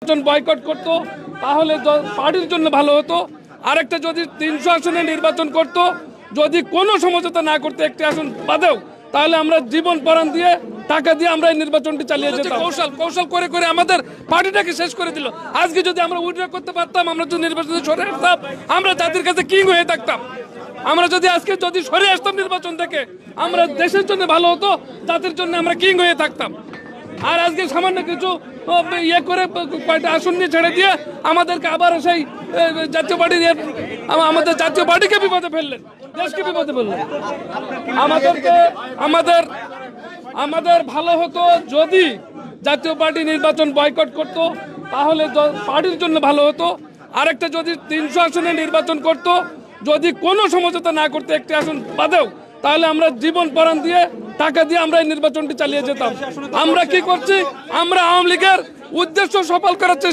নির্বাচন বয়কট করতো তাহলে পার্টির জন্য ভালো হতো। আরেকটা যদি 300 আসনে নির্বাচন করতো, যদি কোনো সমঝোতা না করতে একটি আসন বাদেও, তাহলে আমরা জীবন পরাণ দিয়ে টাকা দিয়ে আমরা এই নির্বাচনটি চালিয়ে যেতাম। কৌশল করে করে আমাদের পার্টিটাকে শেষ করে দিল। আজকে যদি আমরা উইথড্র করতে পারতাম, আমরা যদি নির্বাচনে সরে আসতাম, আমরা জাতির কাছে কিং হয়ে থাকতাম। আমরা যদি আজকে সরে আসতাম নির্বাচন থেকে, আমরা দেশের জন্য ভালো হতো, জাতির জন্য আমরা কিং হয়ে থাকতাম। আর আজকে সামান্য কিছু ইয়ে করে কয়টা আসন নিয়ে ছেড়ে দিয়ে আমাদেরকে আবার সেই জাতীয় পার্টি আমাদের জাতীয় পার্টিকে বিপদে ফেললেন, দেশকে বিপদে ফেললেন। আমাদের ভালো হতো যদি জাতীয় পার্টি নির্বাচন বয়কট করতো, তাহলে পার্টির জন্য ভালো হতো। আরেকটা যদি 300 আসনে নির্বাচন করতো, যদি কোনো সমঝোতা না করতে একটি আসন বাদেও, তাহলে আমরা জীবন পরাণ দিয়ে টাকা দিয়ে আমরা এই নির্বাচনটি চালিয়ে যেতাম। আমরা কি করছি? আমরা আওয়ামী লীগের উদ্দেশ্য সফল করার চেষ্টা